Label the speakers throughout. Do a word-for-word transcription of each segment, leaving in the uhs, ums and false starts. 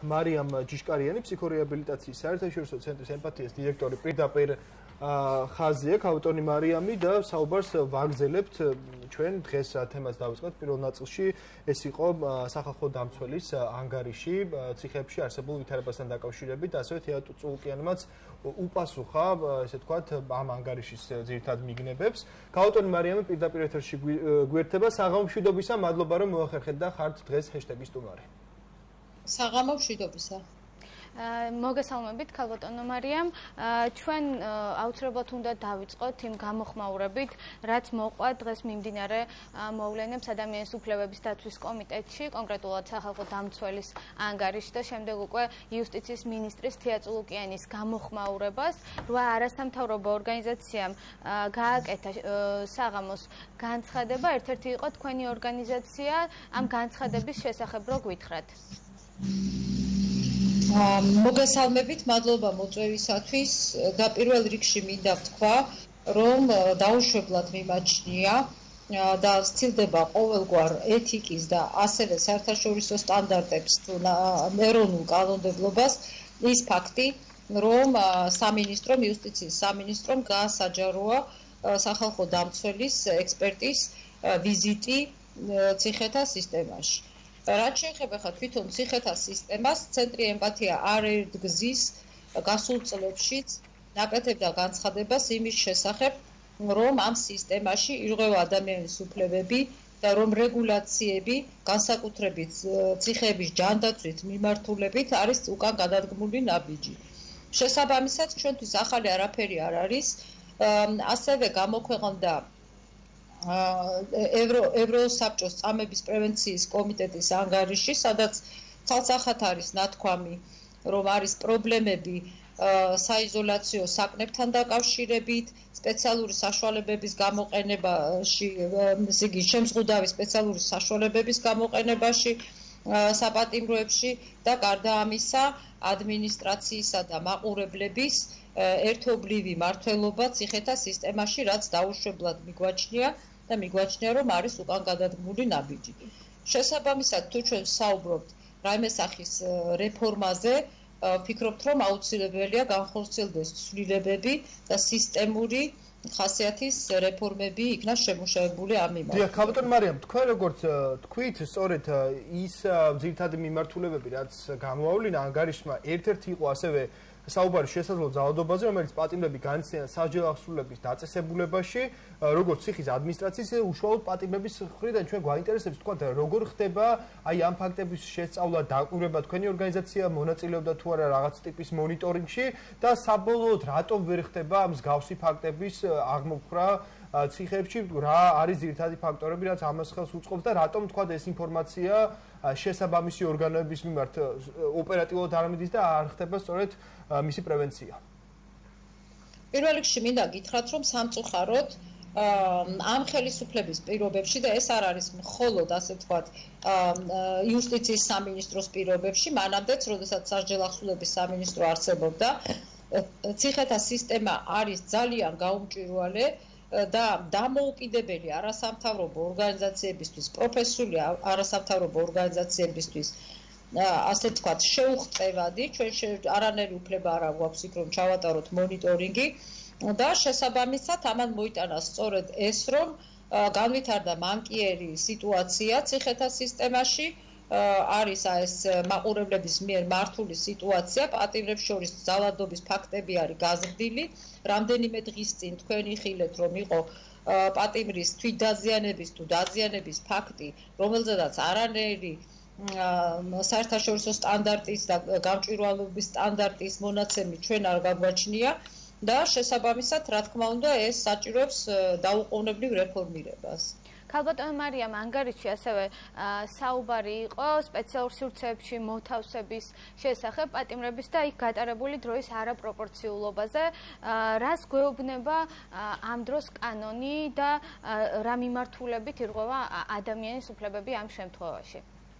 Speaker 1: მარიამ ჯიშკარიანი, ფსიქორეაბილიტაციის საერთაშორისო ცენტრის ემპათიის დირექტორი პირდაპირ ხაზია, ქავტონი მარიამი და საუბარს ვაგრძელებთ ჩვენ დღეს თემას დავიწყოთ პირველ ნაწილში ეს იყო სახალხო დამცველის ანგარიში ციხეებში არსებულ ვითარებასთან დაკავშირებით, ასევე თეატ წულკიანმაც უპასუხა, ესე ვთქვათ, ამ ანგარიშის ძირითად მიგნებებს. ქავტონი მარიამი პირდაპირ ეთერში გვერდება. საღამო მშვიდობისა, მადლობა რომ მოახერხეთ და ხართ დღეს ჰეშტეგი სტუმარი.
Speaker 2: საღამო მშვიდობისა.
Speaker 3: მოგესალმებით, ქალბატონო მარიამ. ჩვენ აუცილებლად უნდა დავიწყოთ იმ გამოხმაურებით, რაც მოყვა დღეს მიმდინარე მოვლენებს ადამიანის უფლებების დაცვის კომიტეტში, კონკრეტულად სახალხო დამცველის ანგარიშში და შემდეგ უკვე იუსტიციის მინისტრის თეა წულუკიანის გამოხმაურებას. რვა არასამთავრობო ორგანიზაციამ გააკეთა საღამოს განცხადება, ერთ-ერთი იყო თქვენი ორგანიზაცია, ამ განცხადების შესახებ რო გითხრათ.
Speaker 2: მოგესალმებით, მადლობა მოწვევისათვის და პირველ რიგში მინდა ვთქვა, რომ დაუშვებლად მიმაჩნია და ვცდილდება ყოველგვარ ეთიკის და ასევე საერთაშორისო სტანდარტებს თუ ეროვნულ კანონმდებლობას ის ფაქტი, რომ სამინისტრომ, იუსტიციის სამინისტრომ გაასაჯაროა სახალხო დამცველის ექსპერტის ვიზიტი ციხეთა სისტემაში. რაც შეეხება ხა თვითონ ციხეთა სისტემას, ცენტრი ემპათია არ ერთგზის გასულ წლებშიც ნაკეთებდა განცხადებას იმის შესახებ, რომ ამ სისტემაში ირღვევა ადამიანის უფლებები და რომ რეგულაციები, განსაკუთრებით ციხეების ჯანდაცვით მიმართულებით არის უკან გადადგმული ნაბიჯი. შესაბამისად, ჩვენთვის ახალი არაფერი არ არის, ასევე გამოქვეყნდა ევროსაბჭოს წამების პრევენციის კომიტეტის ანგარიში, სადაც ცალსახად არის ნათქვამი, რომ არის პრობლემები საიზოლაციო საკნებთან დაკავშირებით, სპეციალური საშუალებების გამოყენებაში, იგი შემზღუდავი სპეციალური საშუალებების გამოყენებაში საპატიმროებში და გარდა ამისა ადმინისტრაციისა და მაყურებლების ერთობლივი მმართველობა ციხეთა სისტემაში, რაც დაუშვებლად მიგვაჩნია და მიგვაჩნია, რომ არის უკან გადადგმული ნაბიჯი. შესაბამისად, თუ ჩვენ საუბრობთ რაიმე სახის რეფორმაზე, ვფიქრობთ, რომ აუცილებელია განხორციელდეს ცვლილებები და სისტემური ხასიათის რეფორმები იქნა შემუშავებული ამ მიმართ.
Speaker 1: დიახ, ქალბატონო მარიამ, თქვენ როგორც თქვით, სწორედ ის ძირითადი მიმართულებები, რაც გამოავლინა ანგარიშმა, ერთ-ერთი იყო ასევე საუბარი შესაძლო ძალადობაზე, რომელიც პატიმრები განიცდიან სასჯელ აღსრულების დაწესებულებაში, როგორც ციხის ადმინისტრაციის, უშუალოდ პატიმრების მხრიდან ჩვენ გვაინტერესებს, თქვა, როგორ ხდება აი ამ ფაქტების შესწავლა, დაკვირვება, თქვენი ორგანიზაცია მონაწილეობდა თუ არა რაღაც ტიპის მონიტორინგში და საბოლოოდ რატომ ვერ ხდება მსგავსი ფაქტების აღმოფხვრა ციხეებში, რა არის ძირითადი ფაქტორები, რაც ამას ხელს უწყობს და რატომ თქვა ეს ინფორმაცია შესაბამისი ორგანოების მიმართ ოპერატიულად არ მიდის და არ ხდება სწორედ მისი პრევენცია.
Speaker 2: პირველ რიგში მინდა გითხრათ, რომ სამწუხაროდ ამ ხელისუფლების პირობებში და ეს არ არის მხოლოდ, ასე ვთქვათ, იუსტიციის სამინისტროს პირობებში, მანამდეც, როდესაც სასჯელ აღსრულების სამინისტრო არსებობდა, ციხეთა სისტემა არის ძალიან გაუმჭვირვალე და დამოუკიდებელი არასამთავრობო ორგანიზაციებისთვის, პროფესიული არასამთავრობო ორგანიზაციებისთვის, ასე ვთქვათ, შეუღწევადი, ჩვენ არანაირი უფლება არ გვაქვს იქ, რომ ჩავატაროთ მონიტორინგი და შესაბამისად ამან მოიტანა სწორედ ეს, რომ განვითარდა მანკიერი სიტუაცია ციხეთა სისტემაში, არის ეს მაყურებლების მიერ მართული სიტუაცია, პატიმრებს შორის ძალადობის ფაქტები არის გაზრდილი. რამდენიმე დღის წინ თქვენ იხილეთ, რომ იყო პატიმრის თვითდაზიანების თუ დაზიანების ფაქტი, რომელზედაც არანაირი საერთაშორისო სტანდარტის და გამჭვირვალობის სტანდარტის მონაცემი ჩვენ არ გაგვაჩნია და შესაბამისად, რა თქმა უნდა, ეს საჭიროებს დაუყოვნებლივ რეფორმირებას.
Speaker 3: ქალბატონო მარიამ, ანგარიში ასევე საუბარი იყო სპეციალურ სივრცეებში მოთავსების შესახებ პატიმრების და იქ გატარებული დროის არაპროპორციულობაზე. რას გვეუბნება ამ დროს კანონი და რა მიმართულებით ირღვევა ადამიანის უფლებები ამ შემთხვევაში?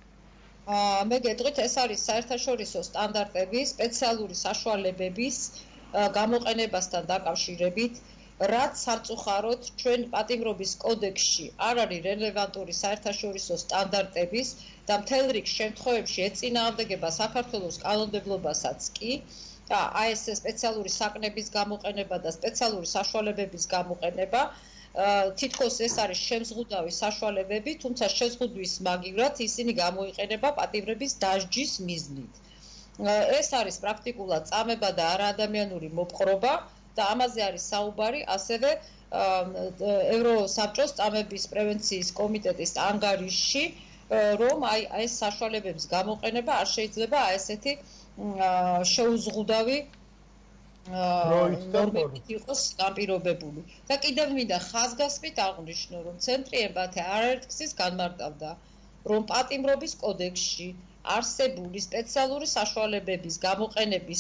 Speaker 2: მე გეტყვით, ეს არის საერთაშორისო სტანდარტები, სპეციალური საშუალებების გამოყენებასთან დაკავშირებით, რაც სამწუხაროდ ჩვენ პატიმრობის კოდექსში არ არის რელევანტური საერთაშორისო სტანდარტების და მთელ რიგ შემთხვევებში ეწინააღმდეგება საქართველოს კანონმდებლობასაც კი და აი ეს სპეციალური საკნების გამოყენება და სპეციალური საშუალებების გამოყენება თითქოს ეს არის შემზღუდავი საშუალებები, თუმცა შეზღუდვის მაგივრად ისინი გამოიყენება პატიმრების დასჯის მიზნით. ეს არის პრაქტიკულად წამება და არაადამიანური მოპყრობა და ამაზე არის საუბარი ასევე ევროსაბჭოს წამების პრევენციის კომიტეტის ანგარიშში, რომ აი ეს საშუალებების გამოყენება არ შეიძლება აი ესეთი შეუზღუდავი ნორმებით იყოს განპირობებული. და კიდევ მინდა ხაზგასმით აღვნიშნო, რომ ცენტრი ემბათე არაერთგზის განმარტავდა, რომ პატიმრობის კოდექსში არსებული სპეციალური საშუალებების გამოყენების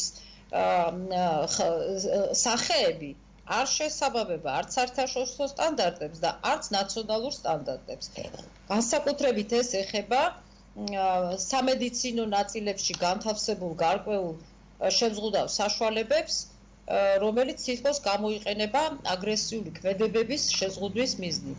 Speaker 2: სახეები არ შესაბამება არც საერთაშორისო სტანდარტებს და არც ნაციონალურ სტანდარტებს. განსაკუთრებით ეს ეხება სამედიცინო ნაწილებში განთავსებულ გარკვეულ შემზღუდავ საშუალებებს, რომელიც თითქოს გამოიყენება აგრესიული ქმედებების შეზღუდვის მიზნით.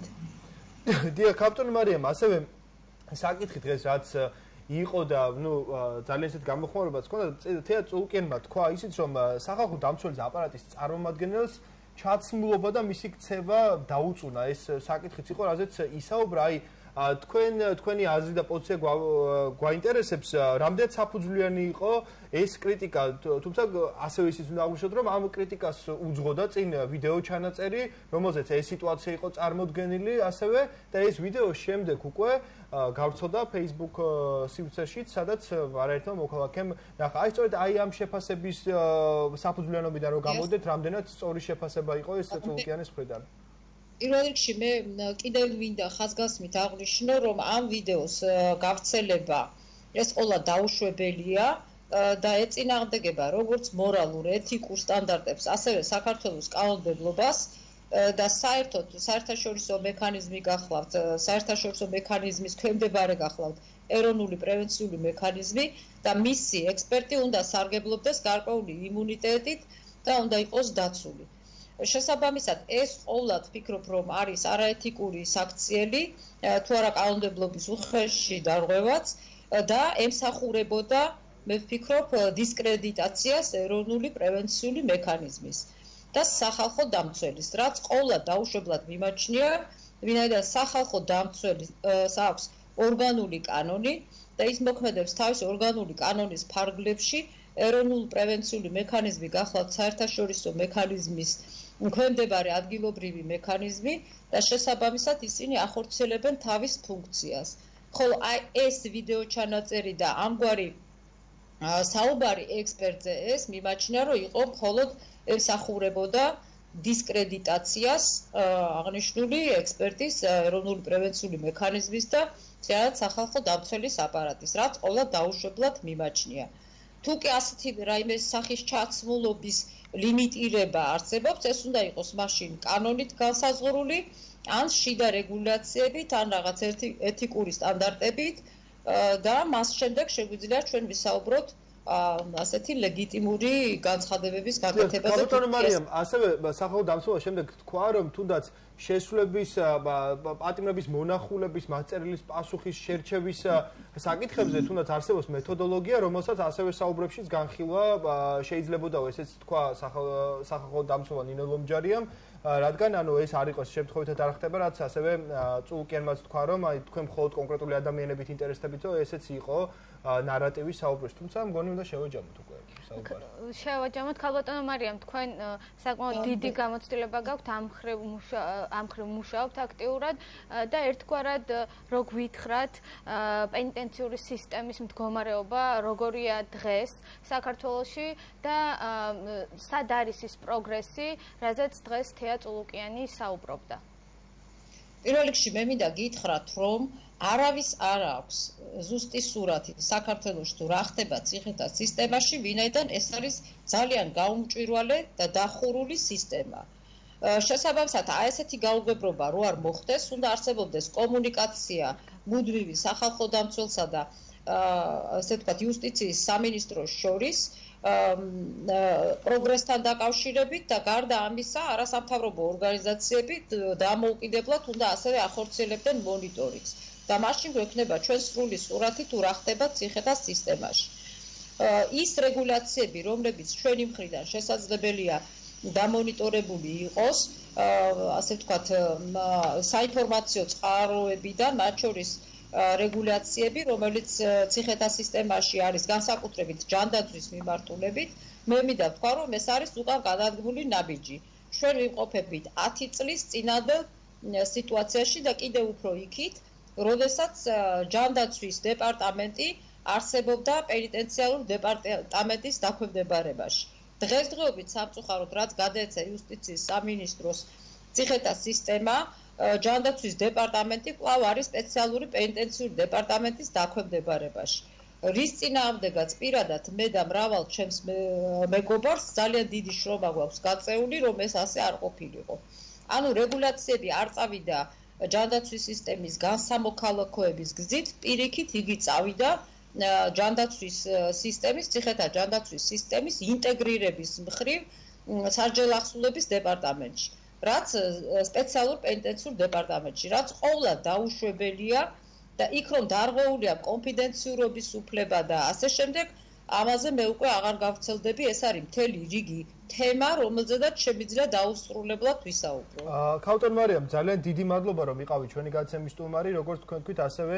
Speaker 1: დიახ, კაპიტანი მარიამ, ასევე საკითხი დღეს რაც იყო და ნუ ძალიან ისეთ გამოხმაურებაც ჰქონდა, თეა წულკენმა თქვა ისიც, რომ სახალხო დამცველის აპარატის წარმომადგენელს ჩაცმულობა და მისი ქცევა დაუწუნა. ეს საკითხიც იყო, რაზეც ისაუბრა, აი თქვენ თქვენი აზრი და პოზიცია გვაინტერესებს, რამდენად საფუძვლიანი იყო ეს კრიტიკა, თუმცა ასევე ისიც უნდა აღვნიშნოთ, რომ ამ კრიტიკას უძღოდა წინ ვიდეო ჩანაწერი, რომელზეც ეს სიტუაცია იყო წარმოდგენილი, ასევე და ეს ვიდეო შემდეგ უკვე გავრცელდა Facebook სივრცეში, სადაც არაერთმა მოქალაქემ ნახა. აი სწორედ აი ამ შეფასების საფუძვლიანობიდან რომ გამოდეთ, რამდენად სწორი შეფასება იყო ეს წულკიანის მხრიდან.
Speaker 2: პირველ რიგში მე კიდევ მინდა ხაზგასმით აღვნიშნო, რომ ამ ვიდეოს გავრცელება ეს ყოლა დაუშვებელია და ეწინააღმდეგება როგორც მორალურ, ეთიკურ სტანდარტებს, ასევე საქართველოს კანონმდებლობას და საერთოდ საერთაშორისო მექანიზმი გახლავთ, საერთაშორისო მექანიზმის ქვემდებარე გახლავთ ეროვნული პრევენციული მექანიზმი და მისი ექსპერტი უნდა სარგებლობდეს გარკვეული იმუნიტეტით და უნდა იყოს დაცული. შესაბამისად, ეს ყოვლად ვფიქრობ, რომ არის არაეთიკური საქციელი, თუ არა კანონმდებლობის უხეში დარღვევაც და ემსახურებოდა, მე ვფიქრობ, დისკრედიტაციას ეროვნული პრევენციული მექანიზმის და სახალხო დამცველის, რაც ყოვლად დაუშვებლად მიმაჩნია, ვინაიდან სახალხო დამცველის აქვს ორგანული კანონი და ის მოქმედებს თავის ორგანული კანონის ფარგლებში ეროვნული პრევენციული მექანიზმი გახლავთ საერთაშორისო მექანიზმის ქვემდებარე ადგილობრივი მექანიზმი და შესაბამისად ისინი ახორციელებენ თავის ფუნქციას. ხოლო აი ეს ვიდეო ჩანაწერი და ამგვარი საუბარი ექსპერტზე ეს მიმაჩნია, რომ იყო მხოლოდ ემსახურებოდა დისკრედიტაციას აღნიშნული ექსპერტის ეროვნული პრევენციული მექანიზმის და ძალად სახალხო დამცველის აპარატის, რაც ყოვლად დაუშვებლად მიმაჩნია. თუ კი ასეთი რაიმე სახის ჩაცმულობის ლიმიტირება არსებობს, ეს უნდა იყოს მაშინ კანონით განსაზღვრული, ან შიდა რეგულაციებით, ან რაღაც ეთიკური სტანდარტებით და მას შემდეგ შეგვიძლია ჩვენ ვისაუბროთ ასეთი ლეგიტიმური განცხადებების გაკეთებაზე.
Speaker 1: კაპიტანი მარიამ, ასევე სახალხო დამცველობა შემდეგ თქვა, რომ თუნდაც შესრულების პატიმრების მონახულების მასწავლებლის პასუხის შერჩევის საკითხებზე თუნდაც არსებობს მეთოდოლოგია, რომელსაც ასევე საუბრებშიც განხილვა შეიძლებოდა, ესეც თქვა სახალხო დამცველმა ნინო ლომჯარიამ, რადგან ანუ ეს არ იყოს შემთხვევითად არ ხდება, რაც ასევე წულკიანმაც თქვა, რომ აი თქვენ მხოლოდ კონკრეტული ადამიანებით ინტერესდებითო, ესეც იყო ნარატივი საუბრების, თუმცა მგონი უნდა შევაჯამოთ უკვე საუბარი.
Speaker 3: შევაჯამოთ, ქალბატონო მარიამ, თქვენ საკმაოდ დიდი გამოცდილება გაქვთ ამ მხრივ ამ მხრივ მუშაობთ აქტიურად და ერთგვარად რო გვითხრათ პენიტენციური სისტემის მდგომარეობა როგორია დღეს საქართველოში და სად არის ის პროგრესი, რაზეც დღეს თეა წულუკიანი საუბრობდა.
Speaker 2: პირველ რიგში მე მინდა გითხრათ, რომ არავის არ აქვს ზუსტი სურათი საქართველოში თუ რა ხდება ციხეთა სისტემაში, ვინაიდან ეს არის ძალიან გაუმჭვირვალე და დახურული სისტემა. შესაბამისად, აი ესეთი გაუგებრობა რო არ მოხდეს, უნდა არსებობდეს კომუნიკაცია მუდმივი სახალხო დამცველსა და ასე ვთქვათ, იუსტიციის სამინისტროს შორის პროგრესთან დაკავშირებით და გარდა ამისა, არასამთავრობო ორგანიზაციები დამოუკიდებლად უნდა ასევე ახორციელებდნენ მონიტორინგს. და მაშინ გვექნება ჩვენ სრული სურათი თუ რა ხდება ციხეთა სისტემაში. ის რეგულაციები, რომლებიც ჩვენი მხრიდან შესაძლებელია დამონიტორებული იყოს, ასე ვთქვათ, საინფორმაციო წყაროებიდან, მათ შორის რეგულაციები, რომელიც ციხეთა სისტემაში არის განსაკუთრებით ჯანდაცვის მიმართულებით, მე მინდა ვთქვა, რომ ეს არის უკან გადადგმული ნაბიჯი. ჩვენ ვიმყოფებით ათი წლის წინანდელ სიტუაციაში და კიდევ უფრო იქით, როდესაც ჯანდაცვის დეპარტამენტი არსებობდა პენიტენციარულ დეპარტამენტის დაქვემდებარებაში. დღესდღეობით სამწუხაროდ რაც გადაეცა იუსტიციის სამინისტროს ციხეთა სისტემა, ჯანდაცვის დეპარტამენტი კვლავ არის სპეციალური პენიტენციური დეპარტამენტის დაქვემდებარებაში. რის წინააღმდეგაც პირადად მე და მრავალ ჩემს მეგობარს ძალიან დიდი შრომა გვაქვს გაწეული, რომ ეს ასე არ ყოფილიყო. ანუ რეგულაციები არ წავიდა ჯანდაცვის სისტემის განსამოქალაქოების გზით, პირიქით იგი წავიდა ჯანდაცვის სისტემის, ციხეთა ჯანდაცვის სისტემის ინტეგრირების მხრივ სასჯელახსნილების დეპარტამენტში, რაც სპეციალურ პენიტენციურ დეპარტამენტში, რაც ყოვლად დაუშვებელია და იქ რომ დარღვეულია კონფიდენციურობის უფლება და ასე შემდეგ, ამაზე მე უკვე აღარ გავვრცელდები, ეს არის მთელი რიგი თემა, რომელზედაც შემიძლია დაუსრულებლად ვისაუბრო.
Speaker 1: ქავტონ მარიამ, ძალიან დიდი მადლობა რომ იყავით ჩვენი გადაცემის სტუმარი, როგორც თქვენ თქვით, ასევე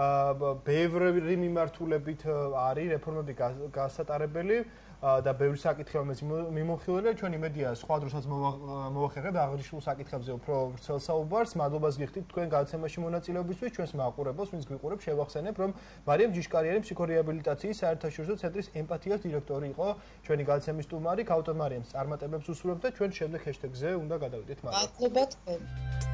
Speaker 1: ბევრი მიმართულებით არის რეფორმები გასატარებელი და ბევრი საკითხი რომელიც მიმოხილველია, ჩვენ იმედია სხვა დროსაც მოვახერხებთ აღნიშნულ საკითხებზე უფრო ვრცელ საუბარს. მადლობას გიხდით თქვენ გადაცემაში მონაწილეობისთვის, ჩვენს მაყურებელს, ვინც გვიყურებს, შევახსენებ, რომ მარიამ ჯიშკარიანი ფსიქორეაბილიტაციის საერთაშორისო ცენტრის ემპათიას დირექტორი იყო ჩვენი გადაცემის სტუმარი. ქავტონ მარიამს წარმატებებს უსურვებთ და ჩვენ შემდეგ ჰეშტეგზე უნდა გადავიდეთ.
Speaker 2: მადლობა თქვენ.